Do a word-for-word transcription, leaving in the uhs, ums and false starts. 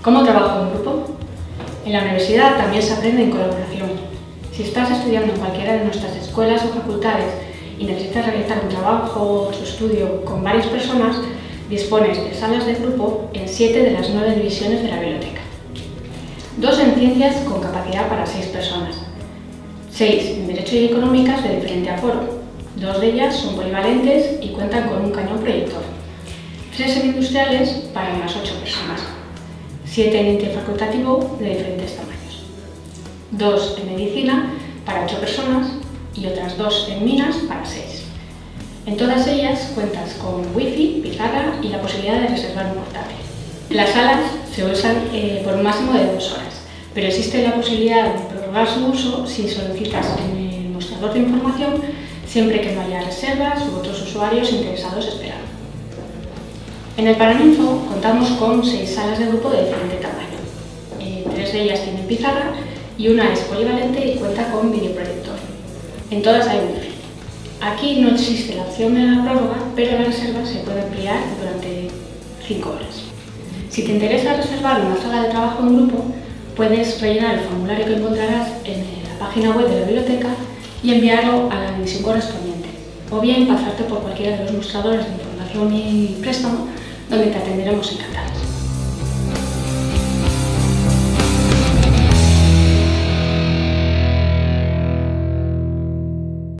¿Cómo trabajo en grupo? En la universidad también se aprende en colaboración. Si estás estudiando en cualquiera de nuestras escuelas o facultades y necesitas realizar un trabajo o su estudio con varias personas, dispones de salas de grupo en siete de las nueve divisiones de la biblioteca. Dos en ciencias con capacidad para seis personas. Seis en Derecho y Económicas de diferente aforo. Dos de ellas son polivalentes y cuentan con un cañón proyector. Tres en Industriales para unas ocho personas. Siete en interfacultativo de diferentes tamaños. Dos en Medicina para ocho personas y otras dos en Minas para seis. En todas ellas cuentas con wifi, pizarra y la posibilidad de reservar un portátil. Las salas se usan eh, por un máximo de dos horas, pero existe la posibilidad de prorrogar su uso si solicitas en el mostrador de información, siempre que no haya reservas u otros usuarios interesados esperando. En el Paraninfo contamos con seis salas de grupo de diferente tamaño. Eh, tres de ellas tienen pizarra y una es polivalente y cuenta con videoproyector. En todas hay wifi. Aquí no existe la opción de la prórroga, pero la reserva se puede ampliar durante cinco horas. Si te interesa reservar una sala de trabajo en grupo, puedes rellenar el formulario que encontrarás en la página web de la biblioteca y enviarlo a la división correspondiente, o bien pasarte por cualquiera de los mostradores de información y préstamo, donde te atenderemos encantados.